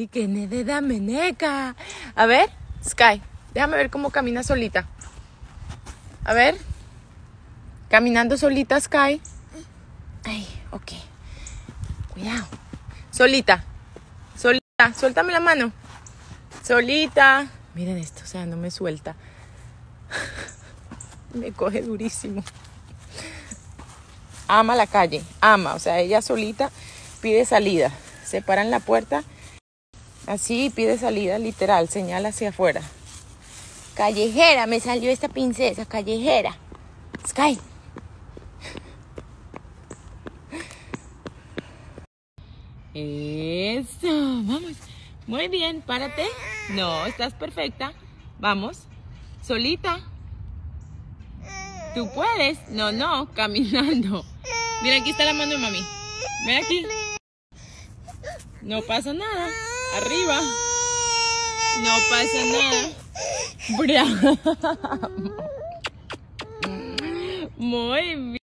Ay, qué nene da meneca. A ver, Sky, déjame ver cómo camina solita. A ver. Caminando solita, Sky. Ay, ok. Cuidado. Solita. Solita. Suéltame la mano. Solita. Miren esto, o sea, no me suelta. Me coge durísimo. Ama la calle, ama. O sea, ella solita pide salida. Se para en la puerta. Así pide salida, literal. Señala hacia afuera. Callejera, me salió esta princesa, callejera. Sky. Eso, vamos. Muy bien, párate. No, estás perfecta. Vamos. Solita. ¿Tú puedes? No, caminando. Mira, aquí está la mano de mami. Ven aquí. No pasa nada. Arriba. No pasa nada. Bravo. Muy bien.